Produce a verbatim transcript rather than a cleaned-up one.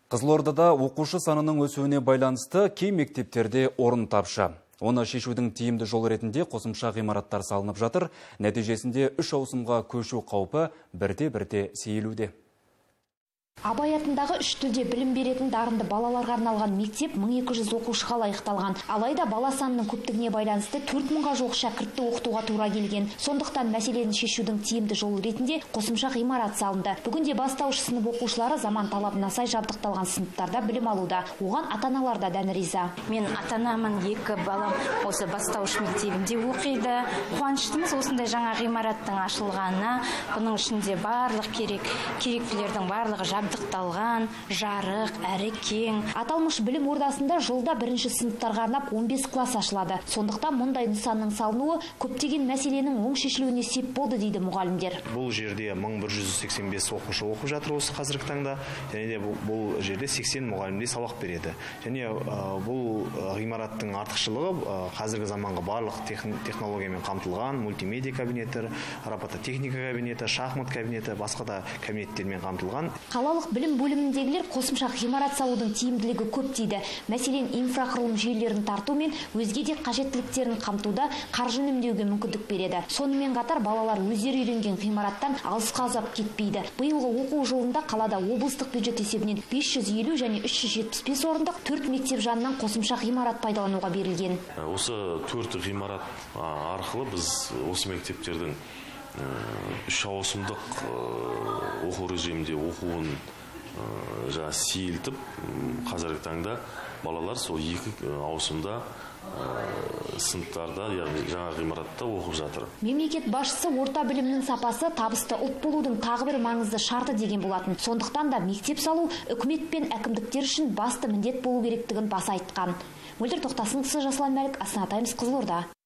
Қызылордада оқушы санының өсуіне байланысты кей мектептерде орын тапшы. Оны шешудің тиімді жол ретінде қосымша ғимараттар салынып жатыр. Нәтижесінде үш ауысымға көшу қаупі бірте-бірте сейілуде. Абай атындағы үш тілде білім беретін дарынды балаларға арналған мектеп мың екі жүз оқушыға лайықталған. Алайда бала санының көптігіне байланысты төрт мыңға жуық шәкіртті оқытуға тура келген. Сондықтан мәселені шешудің тиімді жолы ретінде қосымша ғимарат салынды. Бүгінде бастауыш сынып оқушылары заман талабына сай жабдықталған сыныптарда білім алуда. Оған ата-аналар да дән риза. Мен ата-анамын, екі балам осы бастауыш мектебінде оқиды. Қуаныштымыз осындай жаңа ғимараттың ашылғанына. Бұның ішінде барлық керек керектілердің барлығы жабдықталған, жарық, әрі кең. Аталмыш білім ордасында жылда бірінші сыныптарға арнап он бес класс ашылады. Сондықтан мұндай нысанның салынуы көптеген мәселенің оң шешілуіне сеп болды дейді мұғалімдер. Бұл жерде мың бір жүз сексен бес оқушы оқып жатыр осы қазіргі таңда. Және де бұл жерде сексен мұғалімде сабақ береді. Және бұл ғимараттың артықшылығы қазіргі заманғы барлық технологиямен қамтылған, мультимедиа кабинеттер, робототехника кабинеті, шахмат кабинеті, басқа да кабинеттермен қамтылған. Қалалық білім бөліміндегілер қосымша ғимарат салудың тиімділігі көп дейді. Мәселен, инфрақұрылым жүйелерін тарту мен өзге де қажеттіліктерін қамтуда қаржы үнемдеуге мүмкіндік береді. Сонымен қатар балалар өздері үйренген ғимараттан алысқа ұзап кетпейді. Биылғы оқу жылында қалада облыстық бюджет есебінен бес жүз елу және үш жүз жетпіс бес орындық төрт мектеп жанынан қосымша ғимарат пайдалануға берілген. Осы төрт ғимарат арқылы біз осы мектептердің үш ауысымдық оқу режимінде оқуын жаңа сейілтіп, қазіргі таңда балалар сол екі ауысымда сыныптарда, яғни жаңа ғимаратта оқып жатыр. Мемлекет басшысы орта білімнің сапасы табысты ұлт болудың тағы бір маңызды шарты деген болатын. Сондықтан да мектеп салу үкімет пен әкімдіктер үшін басты міндет болу керектігін баса айтқан. Мөлдір Тоқтасынқызы, Жасұлан Мәлік, Астана Таймс, Қызылорда.